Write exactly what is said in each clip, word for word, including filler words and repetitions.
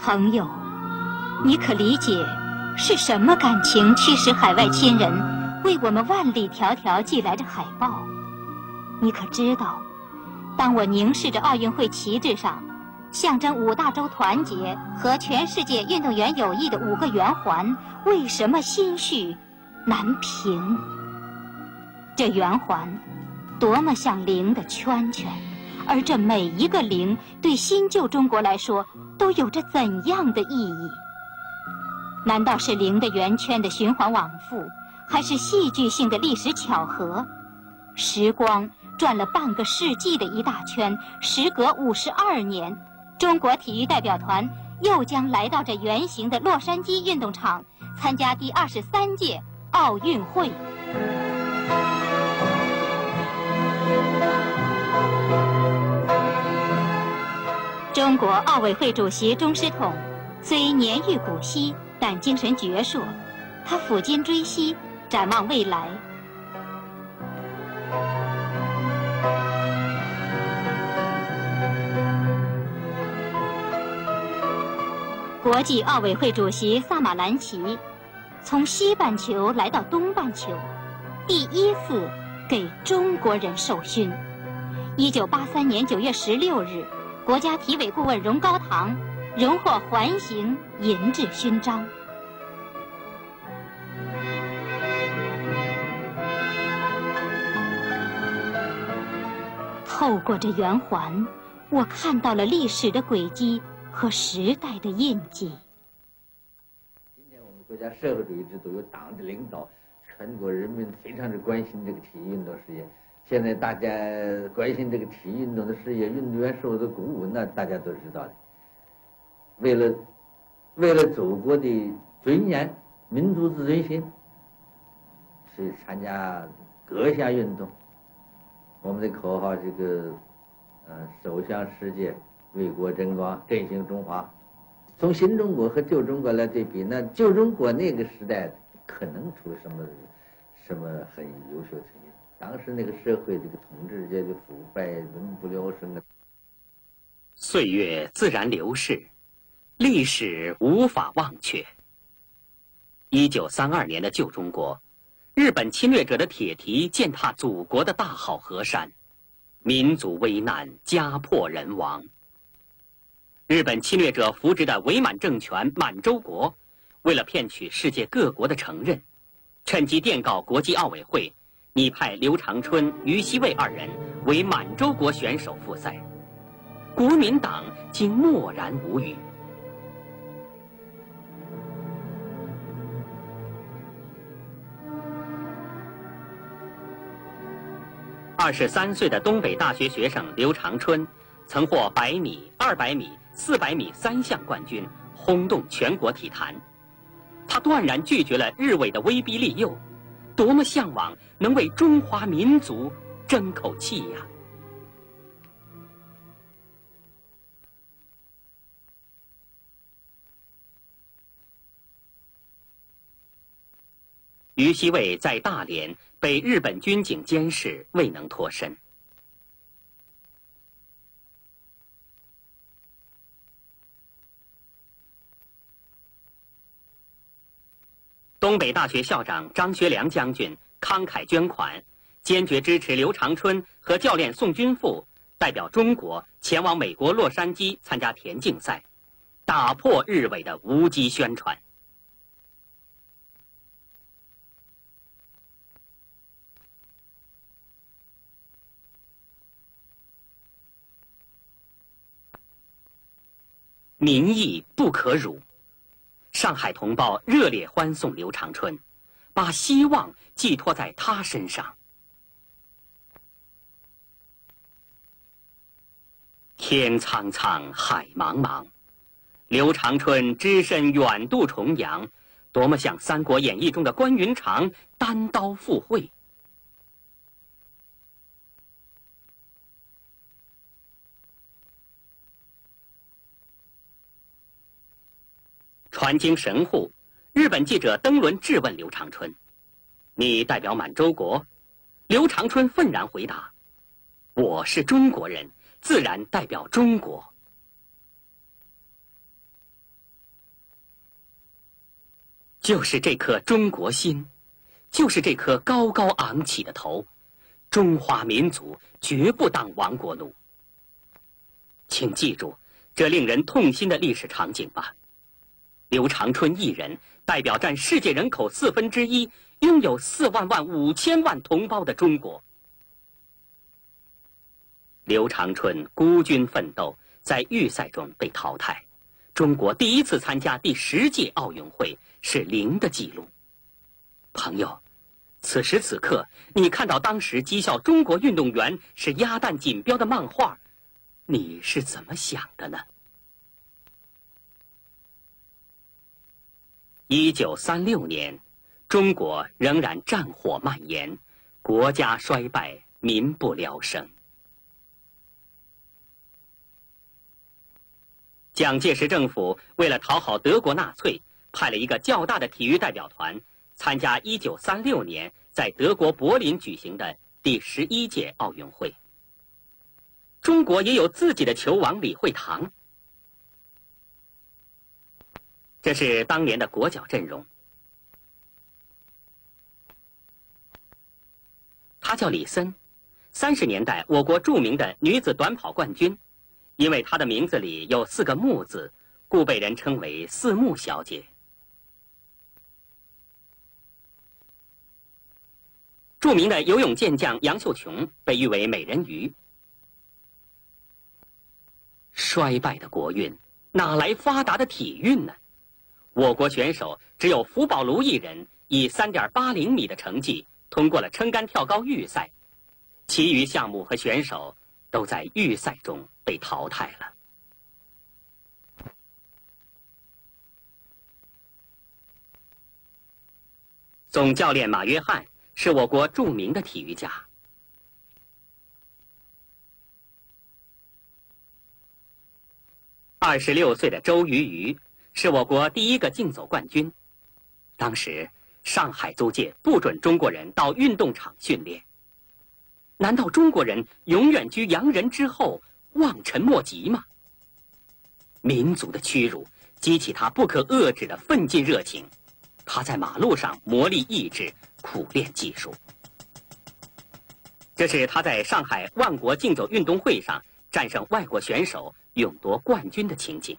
朋友，你可理解是什么感情驱使海外亲人为我们万里迢迢寄来着海报？你可知道，当我凝视着奥运会旗帜上象征五大洲团结和全世界运动员友谊的五个圆环，为什么心绪难平？这圆环多么像零的圈圈，而这每一个零对新旧中国来说都有着怎样的意义？难道是零的圆圈的循环往复，还是戏剧性的历史巧合？时光转了半个世纪的一大圈，时隔五十二年，中国体育代表团又将来到这圆形的洛杉矶运动场，参加第二十三届奥运会。中国奥委会主席钟师统虽年逾古稀，但精神矍铄。他抚今追昔，展望未来。国际奥委会主席萨马兰奇从西半球来到东半球，第一次给中国人授勋。一九八三年九月十六日，国家体委顾问荣高堂荣获环形银质勋章。透过这圆环，我看到了历史的轨迹和时代的印记。 今天我们国家社会主义制度有党的领导，全国人民非常的关心这个体育运动事业。现在大家关心这个体育运动的事业，运动员受的鼓舞，那大家都知道的。为了为了祖国的尊严、民族自尊心，去参加各项运动。我们的口号这个，呃，走向世界，为国争光，振兴中华。从新中国和旧中国来对比，那旧中国那个时代可能出什么什么很优秀成绩。当时那个社会这个统治阶级腐败，民不聊生啊。 岁月自然流逝，历史无法忘却。一九三二年的旧中国，日本侵略者的铁蹄践踏祖国的大好河山，民族危难，家破人亡。日本侵略者扶植的伪满政权满洲国，为了骗取世界各国的承认，趁机电告国际奥委会，拟派刘长春、于锡卫二人为满洲国选手复赛。国民党竟默然无语。二十三岁的东北大学学生刘长春，曾获百米、二百米、四百米三项冠军，轰动全国体坛。他断然拒绝了日伪的威逼利诱，多么向往能为中华民族争口气呀！于锡卫在大连被日本军警监视，未能脱身。东北大学校长张学良将军慷慨捐款，坚决支持刘长春和教练宋君富代表中国前往美国洛杉矶参加田径赛，打破日伪的无稽宣传。民意不可辱，上海同胞热烈欢送刘长春，把希望寄托在他身上。天苍苍，海茫茫，刘长春只身远渡重洋，多么像《三国演义》中的关云长单刀赴会。传经神户，日本记者登轮质问刘长春：“你代表满洲国？”刘长春愤然回答：“我是中国人，自然代表中国。” 就是这颗中国心，就是这颗高高昂起的头，中华民族绝不当亡国奴。请记住这令人痛心的历史场景吧。刘长春一人代表占世界人口四分之一，拥有四万万五千万同胞的中国。刘长春孤军奋斗，在预赛中被淘汰。中国第一次参加第十届奥运会是零的记录。朋友，此时此刻，你看到当时讥笑中国运动员是鸭蛋锦标的漫画，你是怎么想的呢？一九三六年，中国仍然战火蔓延，国家衰败，民不聊生。蒋介石政府为了讨好德国纳粹，派了一个较大的体育代表团参加一九三六年在德国柏林举行的第十一届奥运会。中国也有自己的球王李惠堂，这是当年的国脚阵容。他叫李森，三十年代我国著名的女子短跑冠军。因为她的名字里有四个木字，故被人称为四木小姐。著名的游泳健将杨秀琼被誉为美人鱼。衰败的国运，哪来发达的体运呢？我国选手只有福宝卢一人以 三点八零米的成绩通过了撑杆跳高预赛，其余项目和选手都在预赛中被淘汰了。总教练马约翰是我国著名的体育家。二十六岁的周瑜瑜是我国第一个竞走冠军。当时上海租界不准中国人到运动场训练。难道中国人永远居洋人之后，望尘莫及吗？民族的屈辱激起他不可遏制的奋进热情，他在马路上磨砺意志，苦练技术。这是他在上海万国竞走运动会上战胜外国选手，勇夺冠军的情景。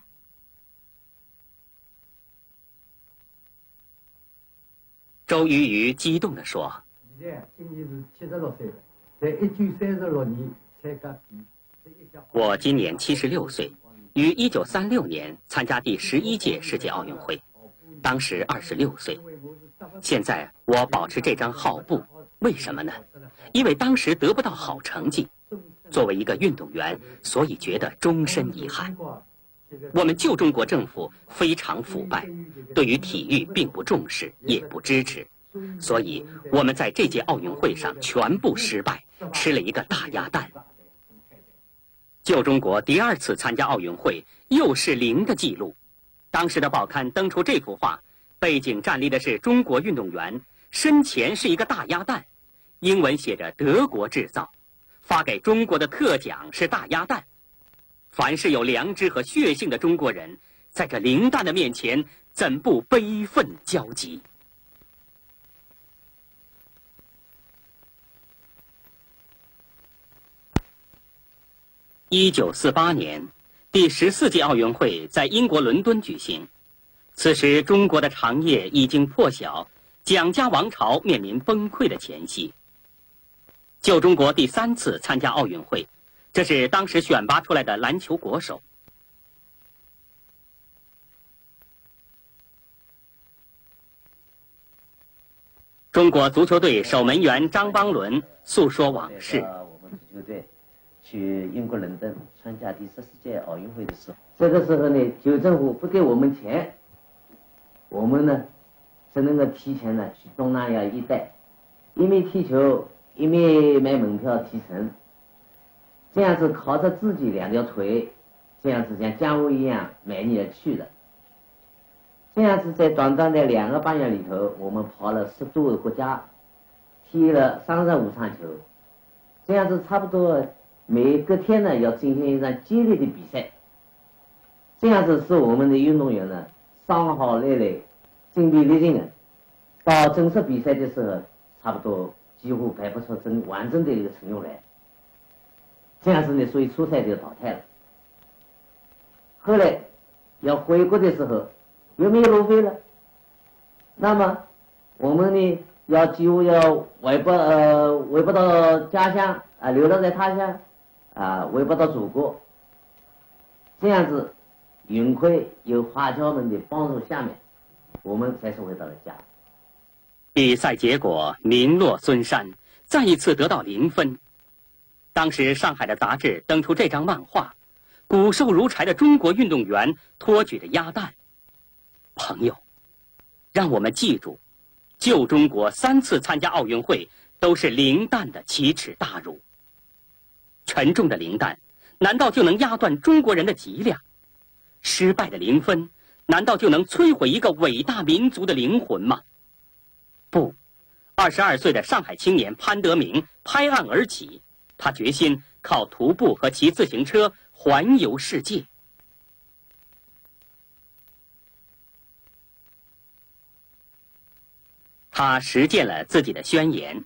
周瑜瑜激动地说：“ 今年是七十六岁了。在一九三十六年参加比， 我今年七十六岁，于一九三六年参加第十一届世界奥运会，当时二十六岁。现在我保持这张号布，为什么呢？因为当时得不到好成绩，作为一个运动员，所以觉得终身遗憾。我们旧中国政府非常腐败，对于体育并不重视，也不支持。”所以我们在这届奥运会上全部失败，吃了一个大鸭蛋。旧中国第二次参加奥运会又是零的记录。当时的报刊登出这幅画，背景站立的是中国运动员，身前是一个大鸭蛋，英文写着德国制造，发给中国的特奖是大鸭蛋。凡是有良知和血性的中国人，在这零蛋的面前，怎不悲愤交集？一九四八年，第十四届奥运会在英国伦敦举行。此时，中国的长夜已经破晓，蒋家王朝面临崩溃的前夕。旧中国第三次参加奥运会，这是当时选拔出来的篮球国手。中国足球队守门员张邦伦诉说往事。 我们足球队去英国伦敦参加第十四届奥运会的时候，这个时候呢，旧政府不给我们钱，我们呢只能够提前呢去东南亚一带，一面踢球，一面买门票提成，这样子靠着自己两条腿，这样子像江湖一样每年去的。这样子在短短的两个半月里头，我们跑了十多个国家，踢了三十五场球，这样子差不多。每个天呢要进行一场激烈的比赛，这样子使我们的运动员呢伤好累累， 精疲力尽的。到正式比赛的时候，差不多几乎排不出真完整的一个阵容来。这样子呢，所以初赛就淘汰了。后来要回国的时候，又没有路费了。那么我们呢，要几乎要回不呃回不到家乡啊，流浪在他乡啊，回不到祖国。这样子，幸亏有华侨们的帮助下面，我们才是回到了家。 比赛结果名落孙山，再一次得到零分。当时上海的杂志登出这张漫画，骨瘦如柴的中国运动员托举着鸭蛋。朋友，让我们记住，旧中国三次参加奥运会都是零蛋的奇耻大辱。沉重的零蛋，难道就能压断中国人的脊梁？失败的零分，难道就能摧毁一个伟大民族的灵魂吗？不，二十二岁的上海青年潘德明拍案而起，他决心靠徒步和骑自行车环游世界。他实践了自己的宣言：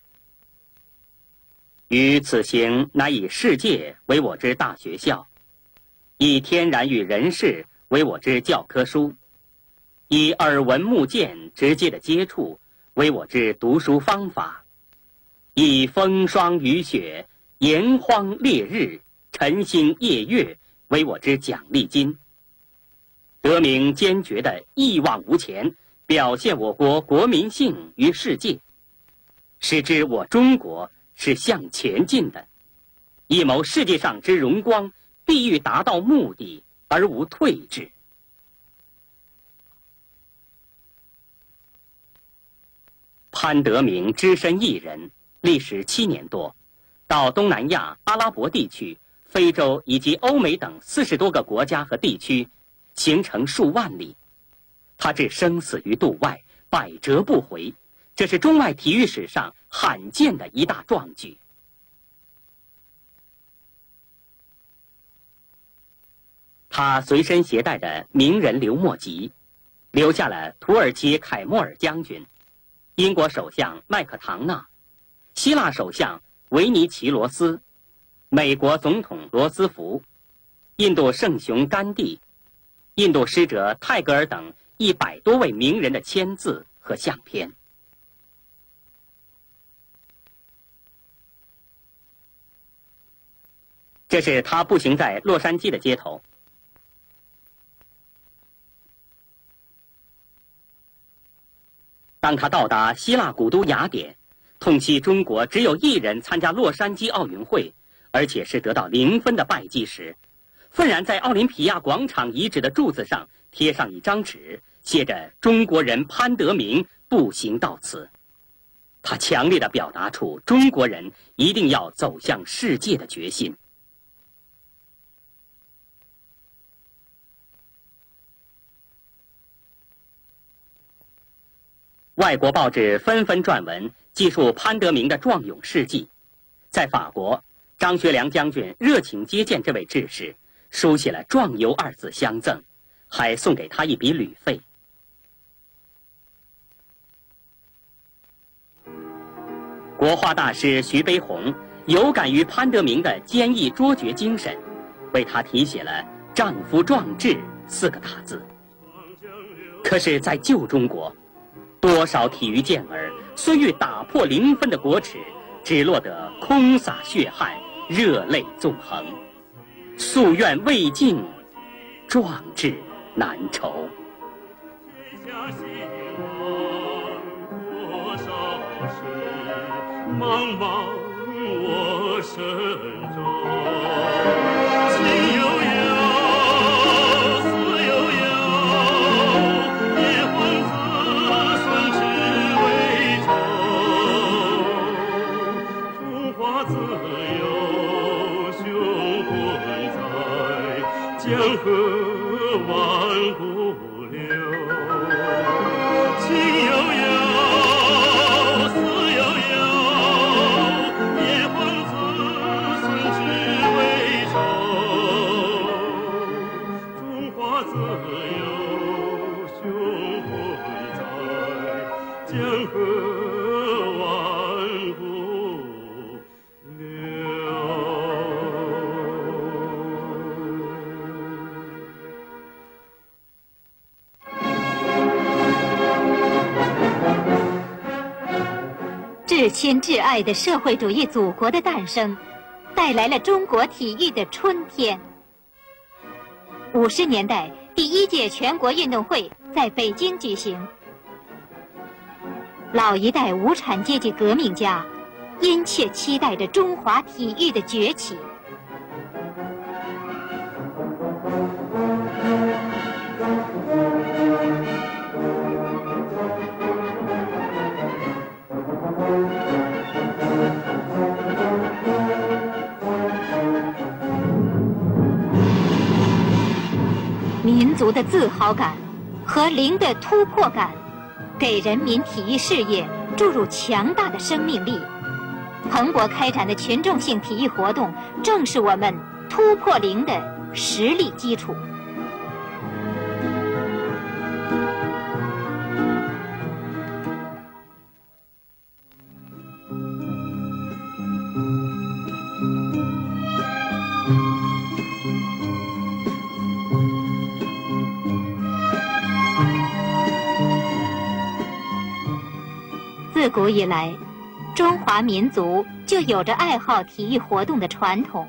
于此行乃以世界为我之大学校，以天然与人事为我之教科书，以耳闻目见直接的接触为我之读书方法，以风霜雨雪、炎荒烈日、晨星夜月为我之奖励金，得名坚决的一往无前，表现我国国民性于世界，使之我中国是向前进的，一谋世界上之荣光，必欲达到目的而无退志。潘德明只身一人，历时七年多，到东南亚、阿拉伯地区、非洲以及欧美等四十多个国家和地区，行程数万里。他置生死于度外，百折不回，这是中外体育史上罕见的一大壮举。他随身携带的名人刘墨集，留下了土耳其凯莫尔将军、英国首相麦克唐纳、希腊首相维尼奇罗斯、美国总统罗斯福、印度圣雄甘地、印度使者泰戈尔等一百多位名人的签字和相片。这是他步行在洛杉矶的街头。当他到达希腊古都雅典，痛惜中国只有一人参加洛杉矶奥运会，而且是得到零分的败绩时，愤然在奥林匹亚广场遗址的柱子上贴上一张纸，写着“中国人潘德明步行到此”。他强烈地表达出中国人一定要走向世界的决心。外国报纸纷纷撰文记述潘德明的壮勇事迹。在法国，张学良将军热情接见这位志士，书写了“壮游”二字相赠，还送给他一笔旅费。国画大师徐悲鸿有感于潘德明的坚毅卓绝精神，为他题写了“丈夫壮志”四个大字。可是，在旧中国，多少体育健儿虽欲打破零分的国耻，只落得空洒血汗，热泪纵横，夙愿未尽，壮志难酬。 茫茫我身中，情悠悠，思悠悠，夜昏子孙只为仇。中华自有雄浑在，江河万古流。情悠悠。自有雄浑在， 至亲至爱的社会主义祖国的诞生，带来了中国体育的春天。五十年代，第一届全国运动会在北京举行，老一代无产阶级革命家殷切期待着中华体育的崛起。民族的自豪感和零的突破感，给人民体育事业注入强大的生命力。蓬勃开展的群众性体育活动，正是我们突破零的实力基础。自古以来，中华民族就有着爱好体育活动的传统。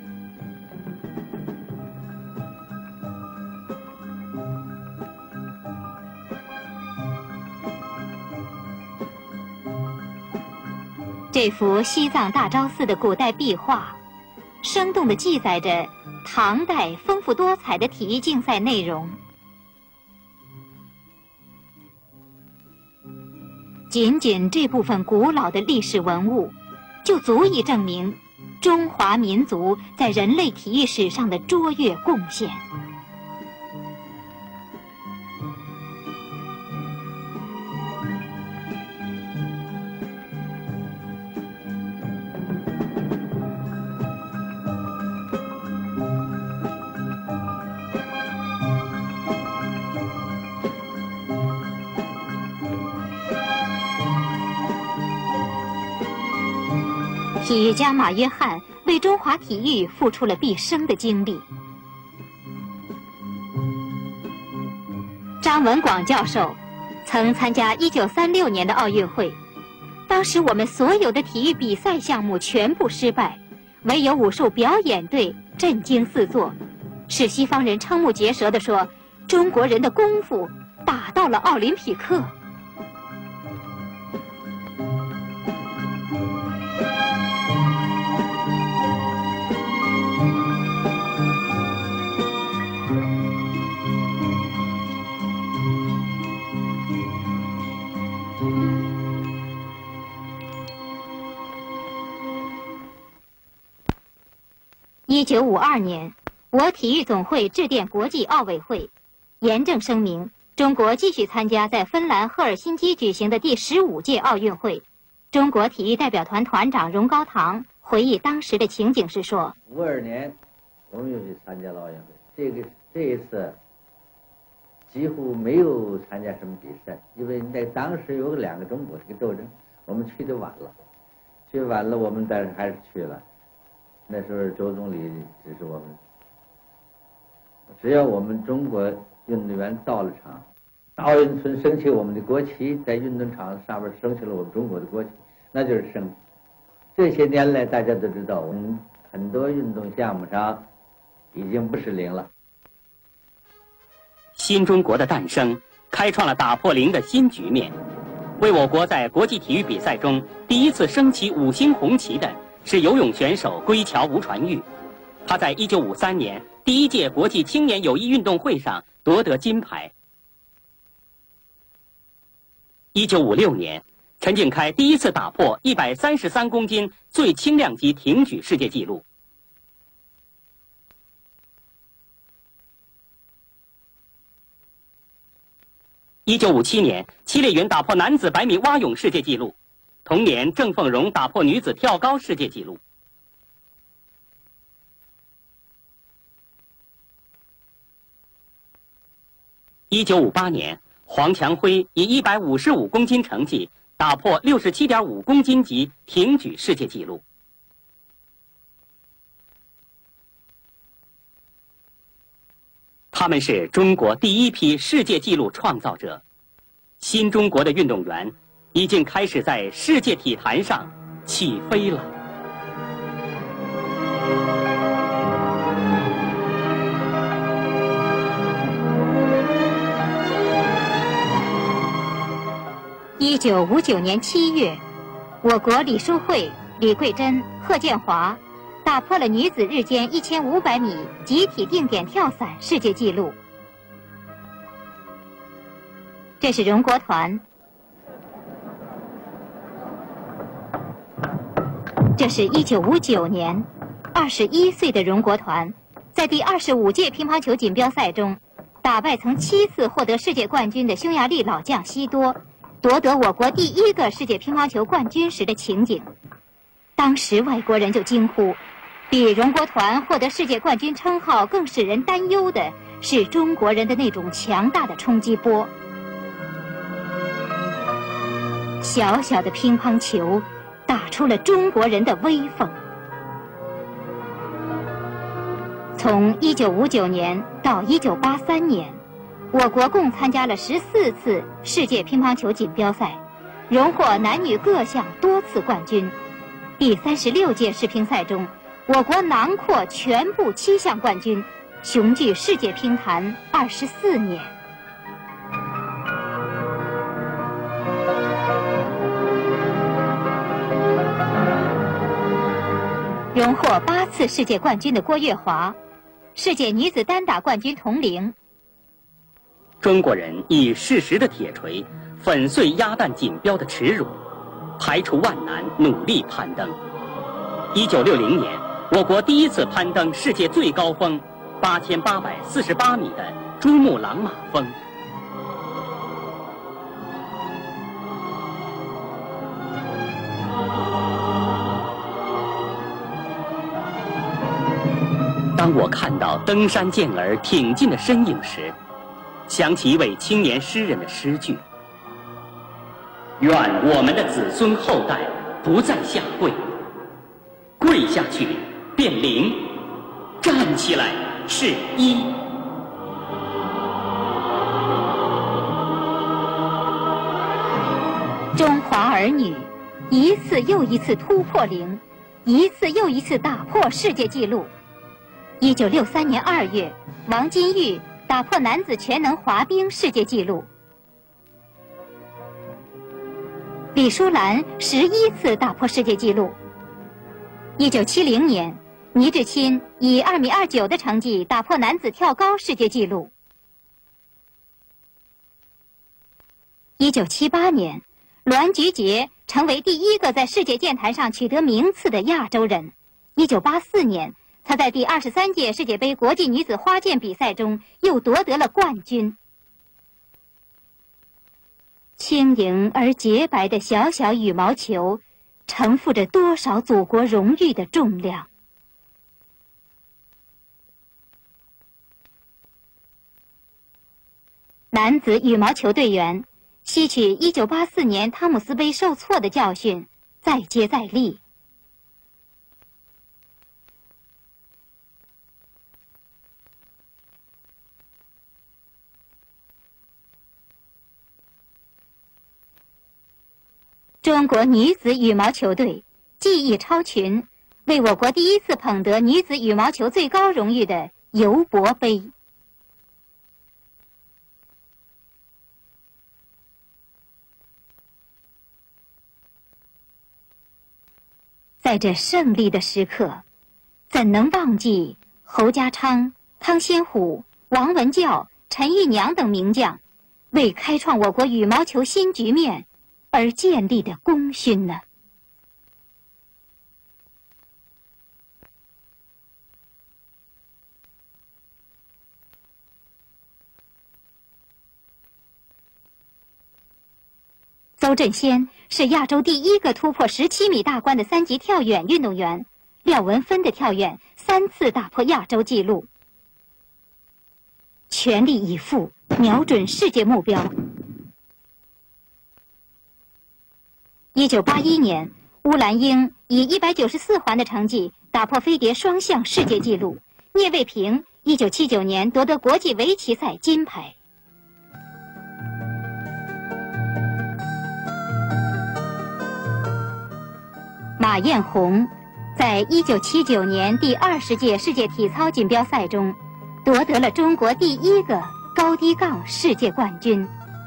这幅西藏大昭寺的古代壁画，生动地记载着唐代丰富多彩的体育竞赛内容。仅仅这部分古老的历史文物，就足以证明中华民族在人类体育史上的卓越贡献。体育家马约翰为中华体育付出了毕生的精力。张文广教授曾参加一九三六年的奥运会，当时我们所有的体育比赛项目全部失败，唯有武术表演队震惊四座，使西方人瞠目结舌地说：“中国人的功夫打到了奥林匹克。”一九五二年，我体育总会致电国际奥委会，严正声明中国继续参加在芬兰赫尔辛基举行的第十五届奥运会。中国体育代表团团长荣高堂回忆当时的情景时说：“ 五二年，我们又去参加了奥运会，这个这一次几乎没有参加什么比赛，因为在当时有两个中国这个斗争，我们去的晚了，去晚了，我们但是还是去了。那时候周总理指示我们，只要我们中国运动员到了场，奥运村升起我们的国旗，在运动场上面升起了我们中国的国旗，那就是胜。这些年来，大家都知道，我们很多运动项目上已经不是零了。 新中国的诞生，开创了打破零的新局面。为我国在国际体育比赛中第一次升起五星红旗的是游泳选手归桥吴传玉，他在一九五三年第一届国际青年友谊运动会上夺得金牌。一九五六年，陈景开第一次打破一百三十三公斤最轻量级挺举世界纪录。一九五七年，戚烈云打破男子百米蛙泳世界纪录。同年，郑凤荣打破女子跳高世界纪录。一九五八年，黄强辉以一百五十五公斤成绩打破六十七点五公斤级挺举世界纪录。他们是中国第一批世界纪录创造者，新中国的运动员已经开始在世界体坛上起飞了。 一九五九年七月，我国李淑慧、李桂珍、贺建华打破了女子日间一千五百米集体定点跳伞世界纪录。这是荣国团，这是一九五九年，二十一岁的荣国团在第二十五届乒乓球锦标赛中，打败曾七次获得世界冠军的匈牙利老将西多，夺得我国第一个世界乒乓球冠军时的情景。当时外国人就惊呼，比荣国团获得世界冠军称号更使人担忧的是中国人的那种强大的冲击波。小小的乒乓球打出了中国人的威风。从一九五九年到一九八三年，我国共参加了十四次世界乒乓球锦标赛，荣获男女各项多次冠军。第三十六届世乒赛中，我国囊括全部七项冠军，雄踞世界乒坛二十四年。荣获八次世界冠军的郭月华，世界女子单打冠军童玲。 中国人以事实的铁锤粉碎鸭蛋锦标的耻辱，排除万难，努力攀登。一九六零年，我国第一次攀登世界最高峰八千八百四十八米的珠穆朗玛峰。当我看到登山健儿挺进的身影时，想起一位青年诗人的诗句：愿我们的子孙后代不再下跪，跪下去变零，站起来是一。 中华儿女一次又一次突破零，一次又一次打破世界纪录。一九六三年二月，王金玉打破男子全能滑冰世界纪录。李淑兰十一次打破世界纪录。一九七零年，倪志钦以二米二九的成绩打破男子跳高世界纪录。一九七八年，栾菊杰成为第一个在世界剑坛上取得名次的亚洲人。一九八四年，他在第二十三届世界杯国际女子花剑比赛中又夺得了冠军。轻盈而洁白的小小羽毛球，承负着多少祖国荣誉的重量。男子羽毛球队员吸取一九八四年汤姆斯杯受挫的教训，再接再厉。中国女子羽毛球队技艺超群，为我国第一次捧得女子羽毛球最高荣誉的尤伯杯。在这胜利的时刻，怎能忘记侯家昌、汤先虎、王文教、陈玉娘等名将为开创我国羽毛球新局面而建立的功勋呢？邹振先是亚洲第一个突破十七米大关的三级跳远运动员，廖文芬的跳远三次打破亚洲纪录。全力以赴，瞄准世界目标。一九八一年，乌兰英以一百九十四环的成绩打破飞碟双项世界纪录。聂卫平一九七九年夺得国际围棋赛金牌。 马艳红在一九七九年第二十届世界体操锦标赛中夺得了中国第一个高低杠世界冠军。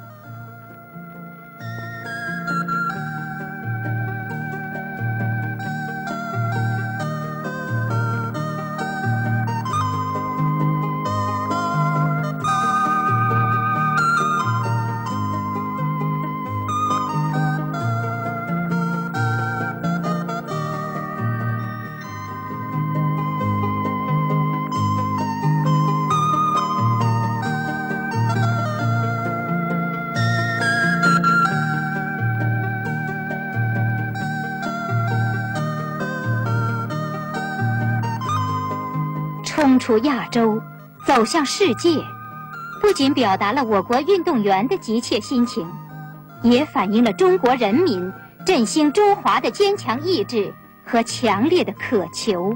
冲出亚洲，走向世界，不仅表达了我国运动员的急切心情，也反映了中国人民振兴中华的坚强意志和强烈的渴求。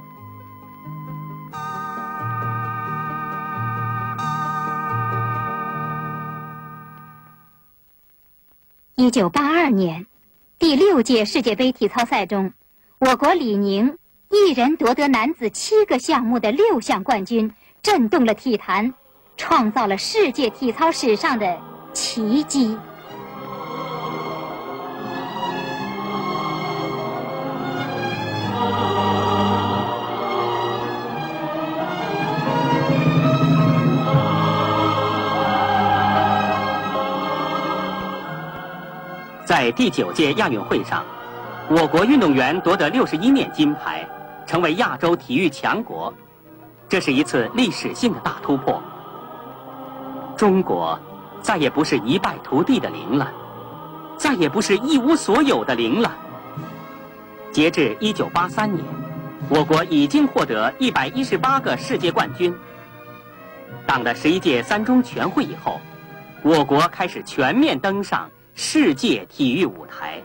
一九八二年，第六届世界杯体操赛中，我国李宁一人夺得男子七个项目的六项冠军，震动了体坛，创造了世界体操史上的奇迹。 在第九届亚运会上，我国运动员夺得六十一面金牌，成为亚洲体育强国，这是一次历史性的大突破。中国再也不是一败涂地的零了，再也不是一无所有的零了。截至一九八三年，我国已经获得一百一十八个世界冠军。党的十一届三中全会以后，我国开始全面登上世界体育舞台。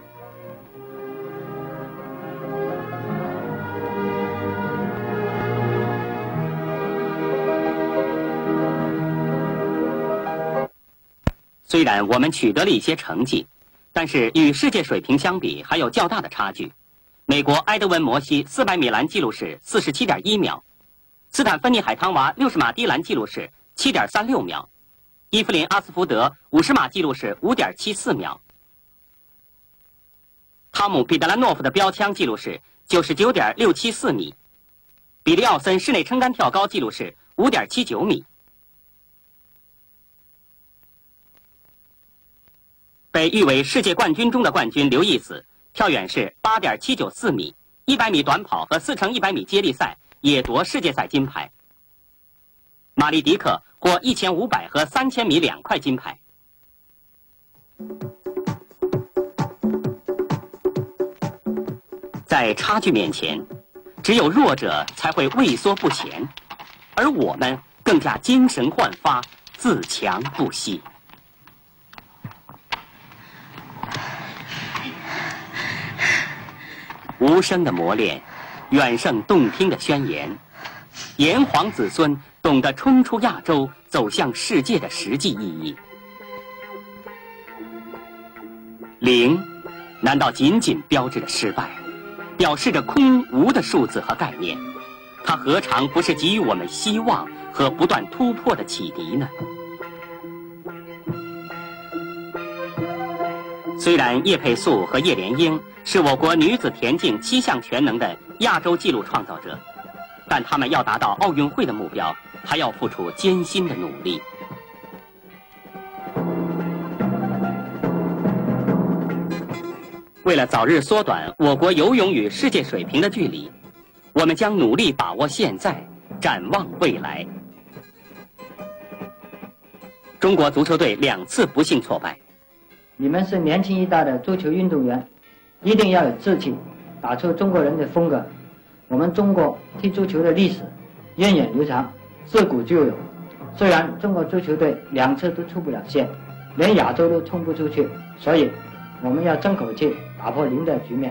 虽然我们取得了一些成绩，但是与世界水平相比还有较大的差距。美国埃德温·摩西四百米栏纪录是四十七点一秒，斯坦芬妮·海汤娃六十码低栏纪录是七点三六秒，伊芙琳·阿斯福德五十码纪录是五点七四秒，汤姆·彼得兰诺夫的标枪纪录是九十九点六七四米，比利·奥森室内撑杆跳高纪录是五点七九米。被誉为世界冠军中的冠军刘易斯跳远是八点七九四米，一百米短跑和四乘一百米接力赛也夺世界赛金牌。马利迪克获一千五百和三千米两块金牌。在差距面前，只有弱者才会畏缩不前，而我们更加精神焕发，自强不息。无声的磨练，远胜动听的宣言。炎黄子孙懂得冲出亚洲，走向世界的实际意义。零，难道仅仅标志着失败，表示着空无的数字和概念？它何尝不是给予我们希望和不断突破的启迪呢？虽然叶佩素和叶莲英是我国女子田径七项全能的亚洲纪录创造者，但他们要达到奥运会的目标，还要付出艰辛的努力。为了早日缩短我国游泳与世界水平的距离，我们将努力把握现在，展望未来。中国足球队两次不幸挫败。 你们是年轻一代的足球运动员，一定要有志气，打出中国人的风格。我们中国踢足球的历史源远流长，自古就有。虽然中国足球队两次都出不了线，连亚洲都冲不出去，所以我们要争口气，打破零的局面。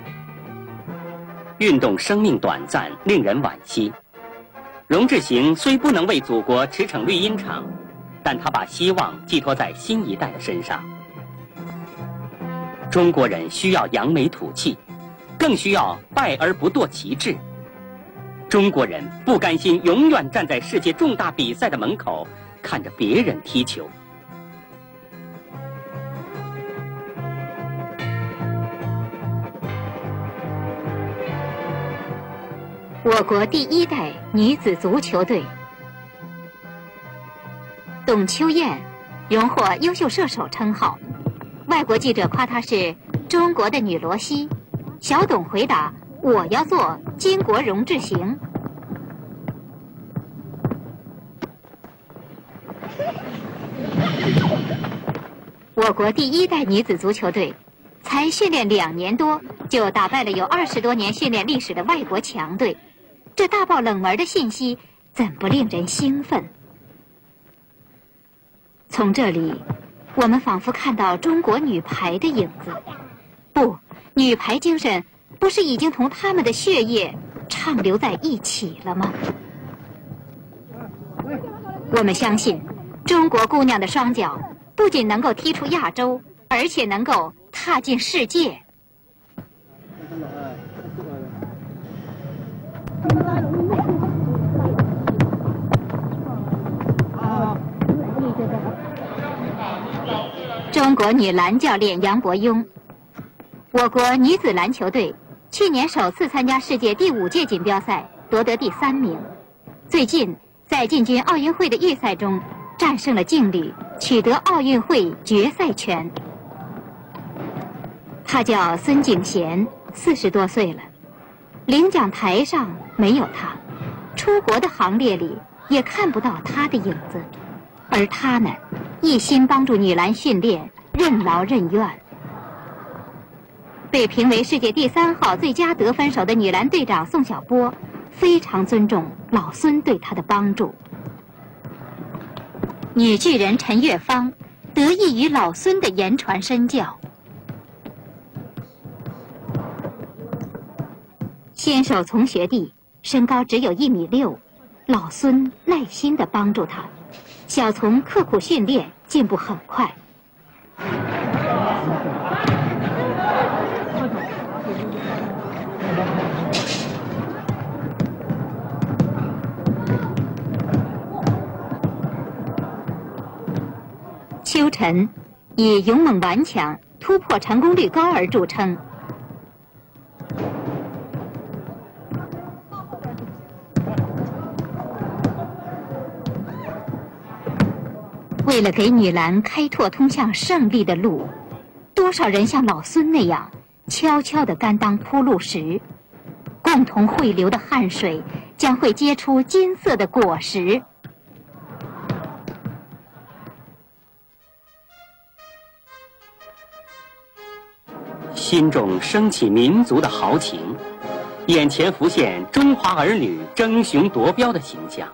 运动生命短暂，令人惋惜。荣志行虽不能为祖国驰骋绿茵场，但他把希望寄托在新一代的身上。中国人需要扬眉吐气， 更需要败而不堕其志。中国人不甘心永远站在世界重大比赛的门口，看着别人踢球。 我国第一代女子足球队董秋燕荣获优秀射手称号，外国记者夸她是中国的女罗西。小董回答：“我要做巾帼荣之行。”我国第一代女子足球队才训练两年多，就打败了有二十多年训练历史的外国强队。这大爆冷门的信息，怎不令人兴奋？从这里，我们仿佛看到中国女排的影子。不，女排精神不是已经同他们的血液畅流在一起了吗？我们相信，中国姑娘的双脚不仅能够踢出亚洲，而且能够踏进世界。中国女篮教练杨伯庸，我国女子篮球队去年首次参加世界第五届锦标赛，夺得第三名。最近在进军奥运会的预赛中，战胜了劲旅，取得奥运会决赛权。他叫孙景贤，四十多岁了，领奖台上没有他，出国的行列里也看不到他的影子。而他呢，一心帮助女篮训练，任劳任怨。被评为世界第三号最佳得分手的女篮队长宋晓波，非常尊重老孙对她的帮助。女巨人陈月芳得益于老孙的言传身教。先手从学弟，身高只有一米六，老孙耐心地帮助他。小从刻苦训练，进步很快。邱晨以勇猛顽强、突破成功率高而著称。为了给女篮开拓通向胜利的路，多少人像老孙那样悄悄地甘当铺路石，共同汇流的汗水将会结出金色的果实。 心中升起民族的豪情，眼前浮现中华儿女争雄夺标的形象。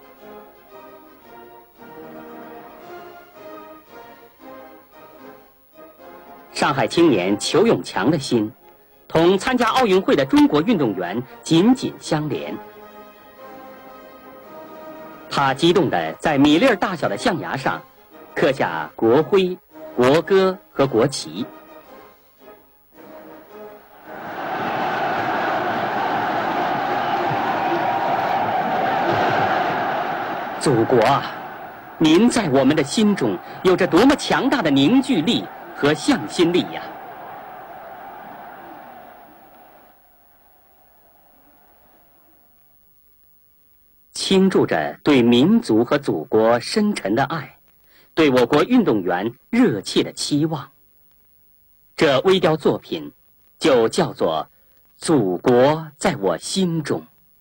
上海青年裘永强的心，同参加奥运会的中国运动员紧紧相连。他激动地在米粒儿大小的象牙上刻下国徽、国歌和国旗。祖国啊，您在我们的心中有着多么强大的凝聚力和向心力呀！倾注着对民族和祖国深沉的爱，对我国运动员热切的期望。这微雕作品就叫做《祖国在我心中》。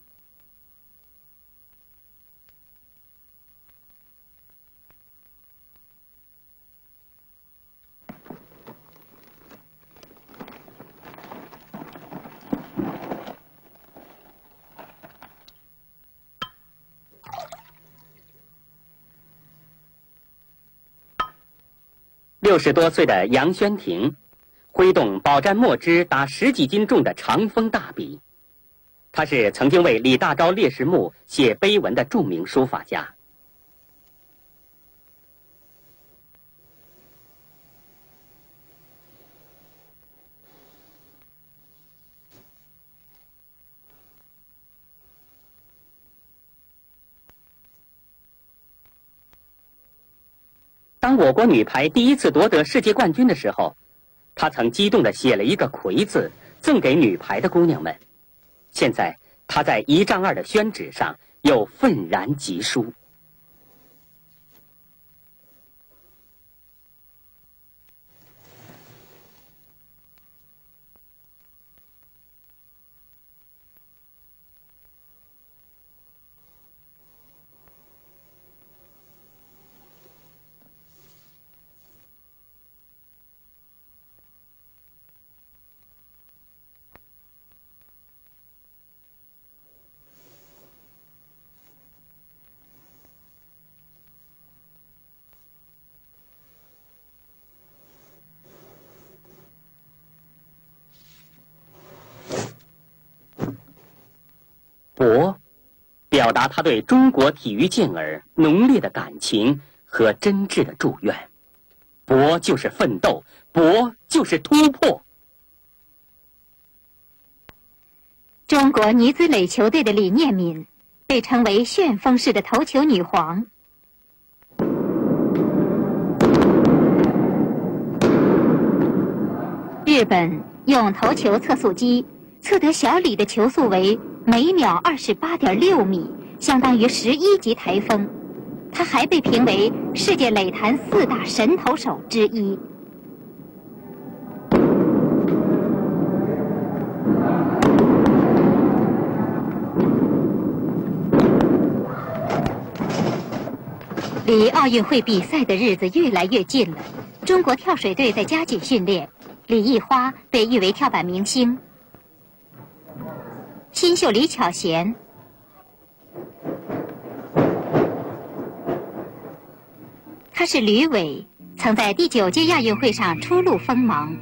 六十多岁的杨宣庭，挥动饱蘸墨汁达十几斤重的长锋大笔。他是曾经为李大钊烈士墓写碑文的著名书法家。 当我国女排第一次夺得世界冠军的时候，他曾激动地写了一个魁字，赠给女排的姑娘们。现在他在一丈二的宣纸上又愤然疾书。博，表达他对中国体育健儿浓烈的感情和真挚的祝愿。博就是奋斗，博就是突破。 中国女子垒球队的李念敏被称为旋风式的头球女皇。日本用头球测速机测得小李的球速为每秒二十八点六米，相当于十一级台风。他还被评为世界垒坛四大神投手之一。离奥运会比赛的日子越来越近了，中国跳水队在加紧训练。李艺花被誉为跳板明星。新秀李巧娴，她是吕伟，曾在第九届亚运会上初露锋芒。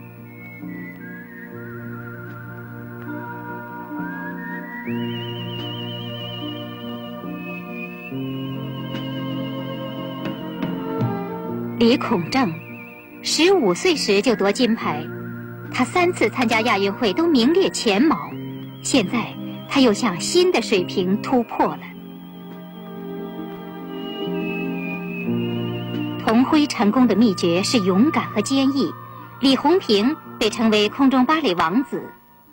李孔正，十五岁时就夺金牌，他三次参加亚运会都名列前茅，现在他又向新的水平突破了。童辉成功的秘诀是勇敢和坚毅，李红平被称为空中芭蕾王子。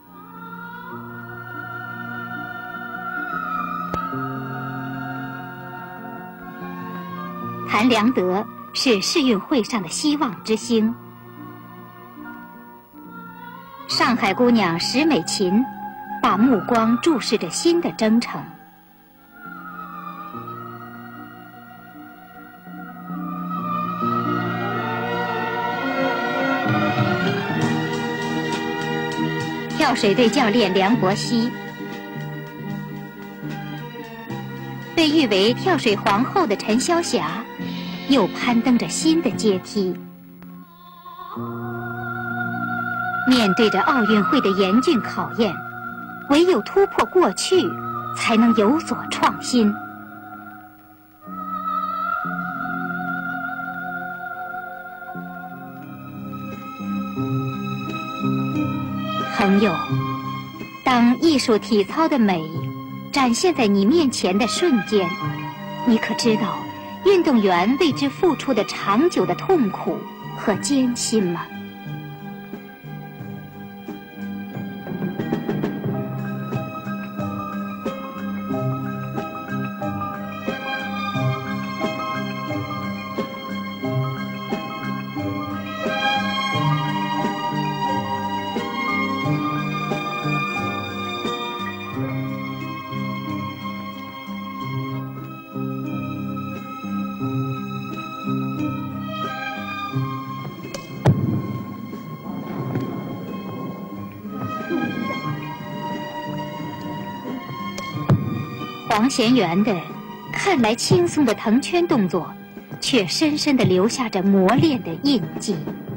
韩良德是世运会上的希望之星。上海姑娘石美琴把目光注视着新的征程。跳水队教练梁博熙，被誉为跳水皇后的陈潇霞又攀登着新的阶梯。面对着奥运会的严峻考验，唯有突破过去，才能有所创新。朋友，当艺术体操的美展现在你面前的瞬间，你可知道运动员为之付出的长久的痛苦和艰辛吗？黄贤元的看来轻松的腾圈动作，却深深地留下着磨练的印记。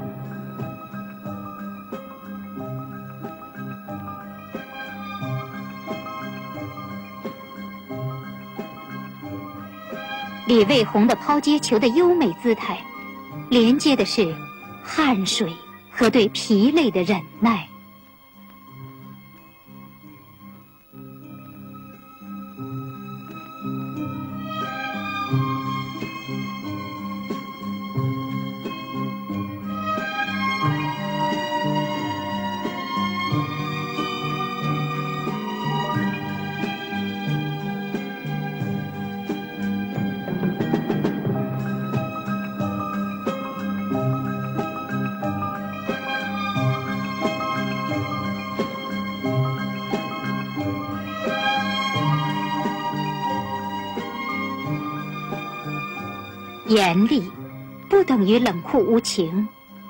李卫红的抛接球的优美姿态，连接的是汗水和对疲累的忍耐。 严厉不等于冷酷无情，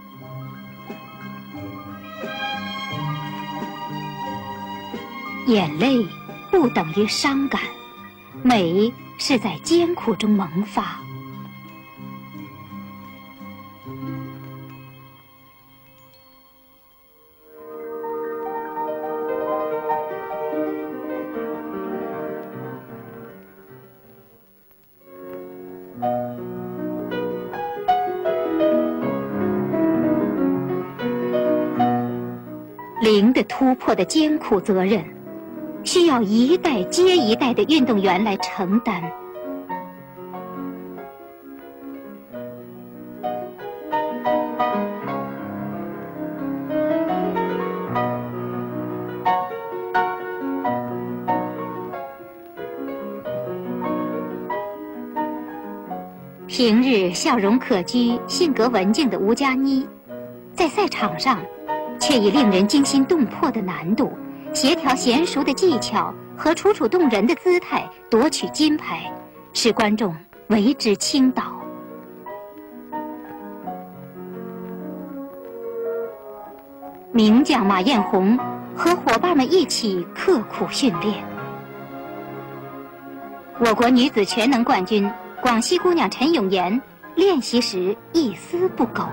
眼泪不等于伤感，美是在艰苦中萌发。零的突破的艰苦责任，需要一代接一代的运动员来承担。平日笑容可掬、性格文静的吴佳妮，在赛场上却以令人惊心动魄的难度、协调娴熟的技巧和楚楚动人的姿态夺取金牌，使观众为之倾倒。名将马艳红和伙伴们一起刻苦训练。我国女子全能冠军广西姑娘陈永妍练习时一丝不苟。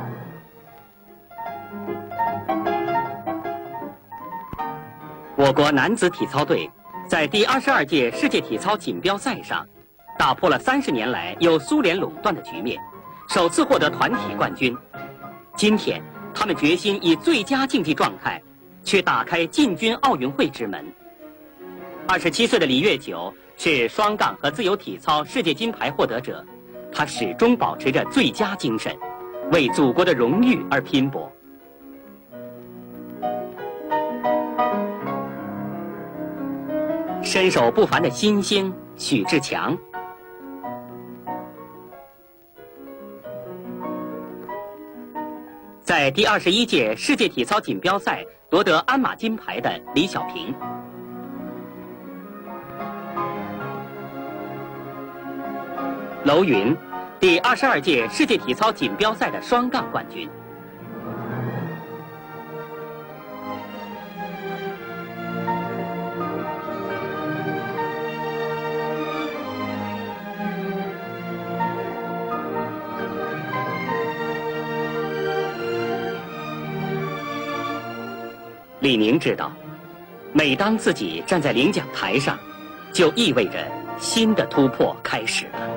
我国男子体操队在第二十二届世界体操锦标赛上，打破了三十年来由苏联垄断的局面，首次获得团体冠军。今天，他们决心以最佳竞技状态，去打开进军奥运会之门。二十七岁的李月九是双杠和自由体操世界金牌获得者，他始终保持着最佳精神，为祖国的荣誉而拼搏。身手不凡的新星许志强，在第二十一届世界体操锦标赛夺得鞍马金牌的李小平，楼云，第二十二届世界体操锦标赛的双杠冠军。李宁知道，每当自己站在领奖台上，就意味着新的突破开始了。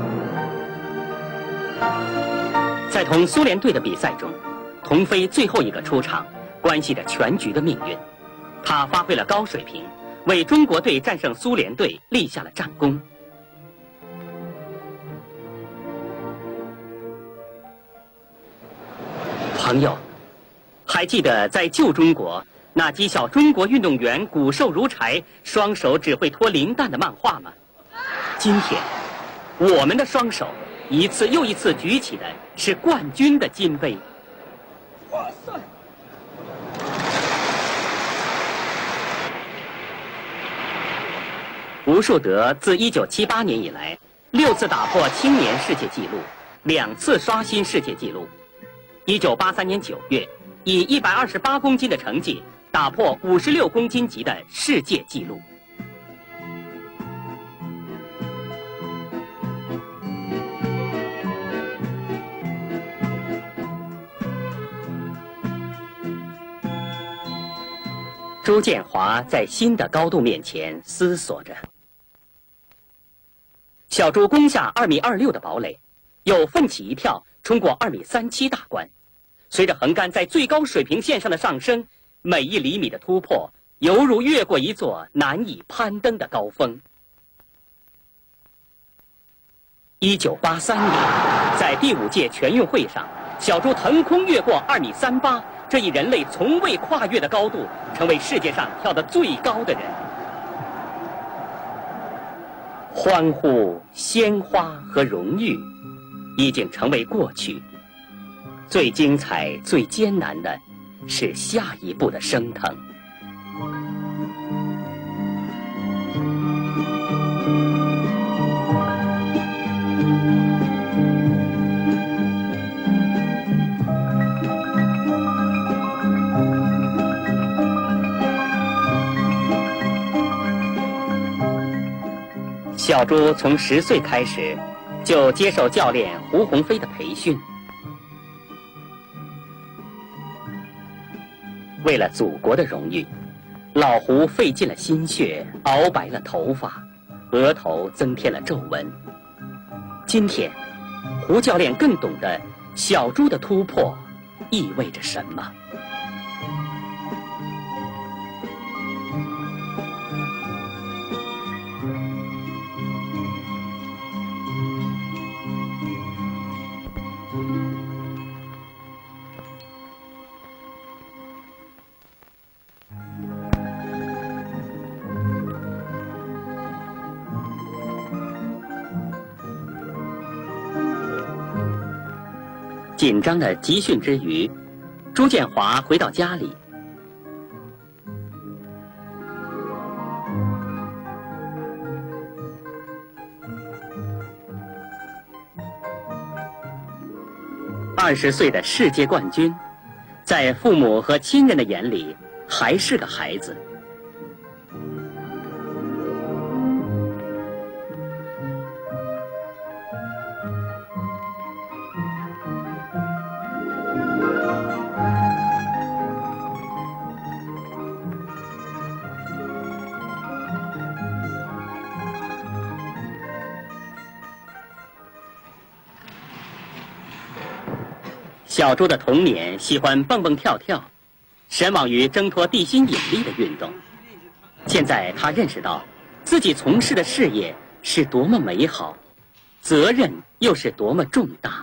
在同苏联队的比赛中，童飞最后一个出场，关系着全局的命运。他发挥了高水平，为中国队战胜苏联队立下了战功。朋友，还记得在旧中国那讥笑中国运动员骨瘦如柴、双手只会托零蛋的漫画吗？今天，我们的双手一次又一次举起的是冠军的金杯。哇塞！吴树德自一九七八年以来，六次打破青年世界纪录，两次刷新世界纪录。一九八三年九月，以一百二十八公斤的成绩打破五十六公斤级的世界纪录。朱建华在新的高度面前思索着。小朱攻下二米二六的堡垒，又奋起一跳冲过二米三七大关。随着横杆在最高水平线上的上升，每一厘米的突破犹如越过一座难以攀登的高峰。一九八三年，在第五届全运会上，小朱腾空越过二米三八，这一人类从未跨越的高度，成为世界上跳得最高的人。欢呼、鲜花和荣誉已经成为过去，最精彩、最艰难的是下一步的升腾。 小朱从十岁开始就接受教练胡鸿飞的培训。为了祖国的荣誉，老胡费尽了心血，熬白了头发，额头增添了皱纹。今天，胡教练更懂得小朱的突破意味着什么。紧张的集训之余，朱建华回到家里。二十岁的世界冠军，在父母和亲人的眼里还是个孩子。小朱的童年喜欢蹦蹦跳跳，神往于挣脱地心引力的运动。现在他认识到，自己从事的事业是多么美好，责任又是多么重大。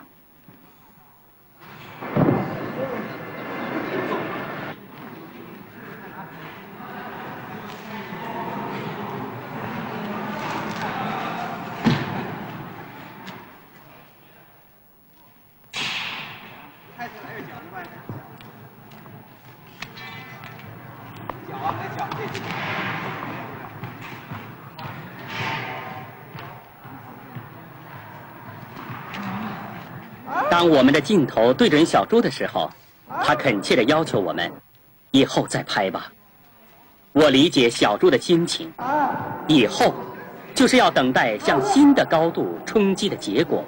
当我们的镜头对准小朱的时候，他恳切地要求我们，以后再拍吧。我理解小朱的心情，以后就是要等待向新的高度冲击的结果。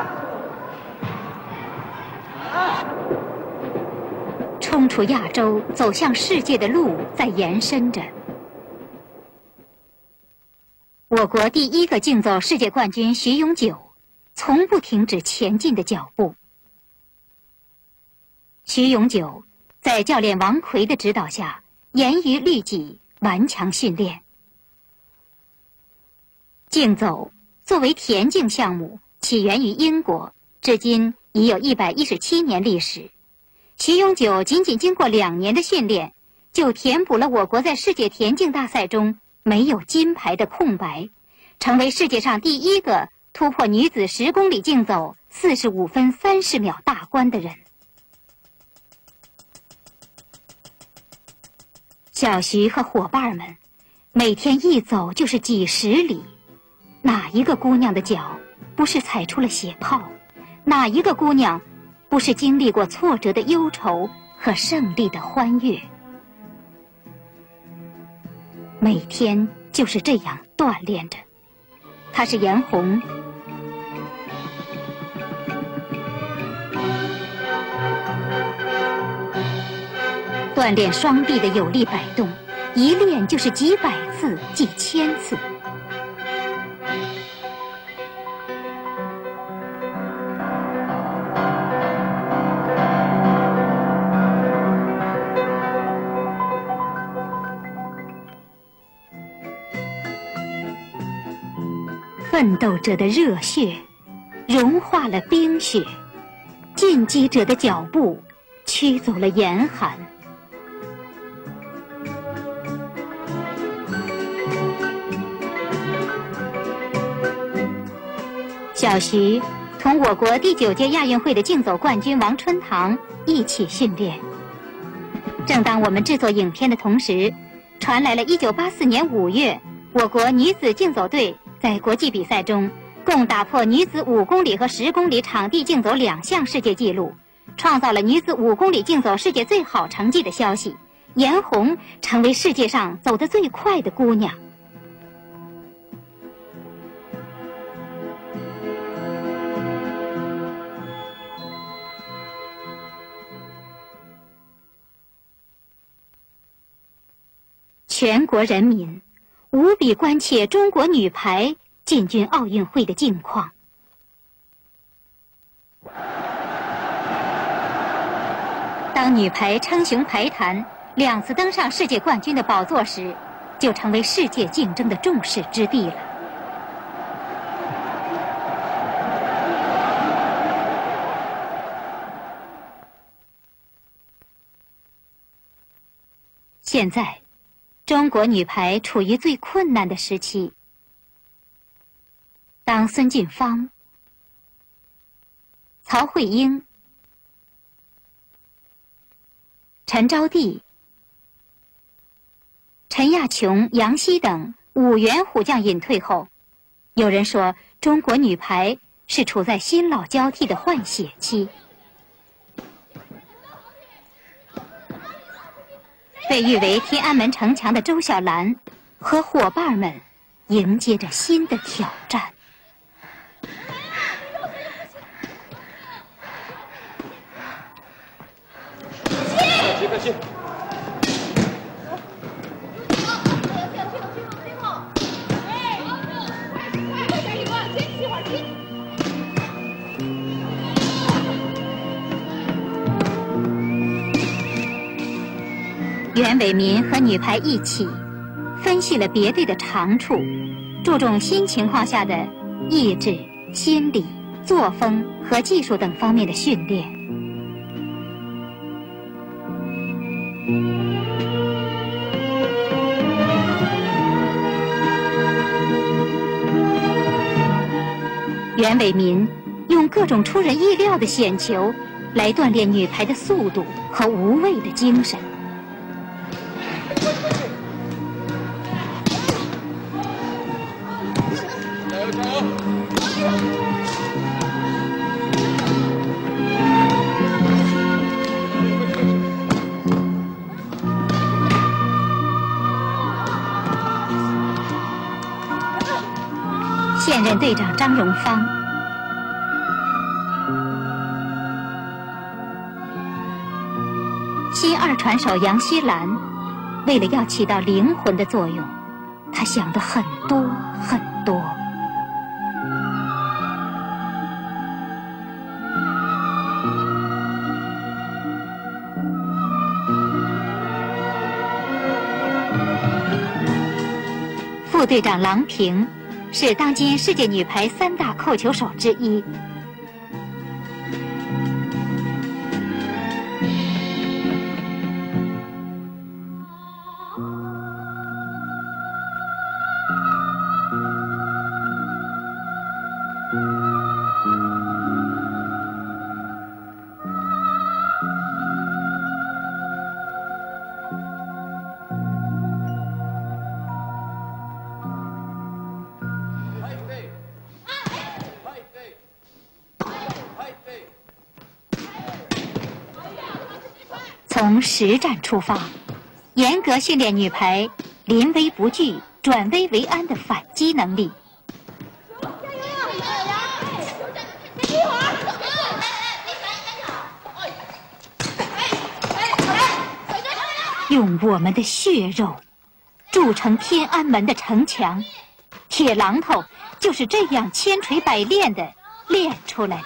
冲出亚洲，走向世界的路在延伸着。我国第一个竞走世界冠军徐永久从不停止前进的脚步。徐永久在教练王奎的指导下，严于律己，顽强训练。竞走作为田径项目，起源于英国，至今已有一百一十七年历史。徐永久仅仅经过两年的训练，就填补了我国在世界田径大赛中没有金牌的空白，成为世界上第一个突破女子十公里竞走四十五分三十秒大关的人。小徐和伙伴们每天一走就是几十里，哪一个姑娘的脚不是踩出了血泡？哪一个姑娘不是经历过挫折的忧愁和胜利的欢悦？每天就是这样锻炼着。她是严红，锻炼双臂的有力摆动，一练就是几百次、几千次。奋斗者的热血融化了冰雪，进击者的脚步驱走了严寒。小徐同我国第九届亚运会的竞走冠军王春堂一起训练。正当我们制作影片的同时，传来了一九八四年五月我国女子竞走队在国际比赛中共打破女子五公里和十公里场地竞走两项世界纪录，创造了女子五公里竞走世界最好成绩的消息。严红成为世界上走得最快的姑娘。 全国人民无比关切中国女排进军奥运会的境况。当女排称雄排坛，两次登上世界冠军的宝座时，就成为世界竞争的众矢之的了。现在，中国女排处于最困难的时期。当孙晋芳、曹慧英、陈招娣、陈亚琼、杨希等五员虎将隐退后，有人说中国女排是处在新老交替的换血期。被誉为天安门城墙的周晓兰和伙伴们迎接着新的挑战。 别客气。 袁伟民和女排一起分析了别队的长处，注重新情况下的意志、心理、作风和技术等方面的训练。袁伟民用各种出人意料的险球来锻炼女排的速度和无畏的精神。 加油加油！ 现任队长张荣芳，新二传手杨希兰，为了要起到灵魂的作用，他想的很多很多。副队长郎平是当今世界女排三大扣球手之一。从实战出发，严格训练女排临危不惧、转危为安的反击能力。用我们的血肉筑成天安门的城墙，铁榔头就是这样千锤百炼的练出来的。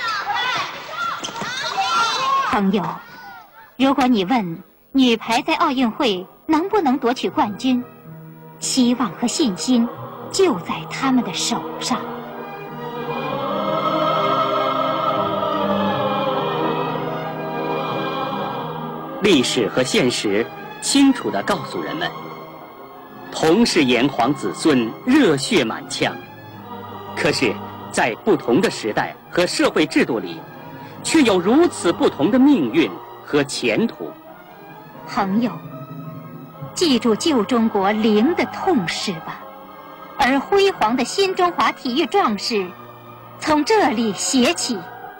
朋友，如果你问女排在奥运会能不能夺取冠军，希望和信心就在他们的手上。 历史和现实清楚地告诉人们，同是炎黄子孙，热血满腔，可是，在不同的时代和社会制度里，却有如此不同的命运和前途。 朋友，记住旧中国零的痛势吧，而辉煌的新中华体育壮士从这里写起。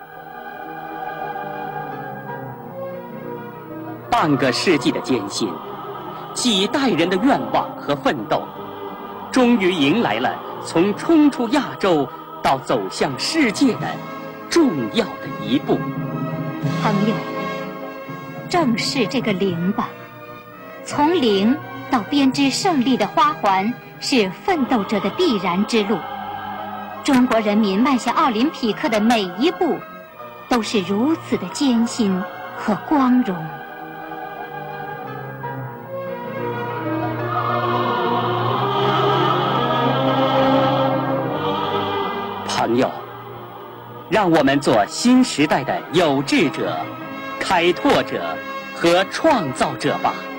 半个世纪的艰辛，几代人的愿望和奋斗，终于迎来了从冲出亚洲到走向世界的重要的一步。 朋友，正视这个零吧， 从零到编织胜利的花环，是奋斗者的必然之路。中国人民迈向奥林匹克的每一步，都是如此的艰辛和光荣。 朋友，让我们做新时代的有志者、开拓者和创造者吧。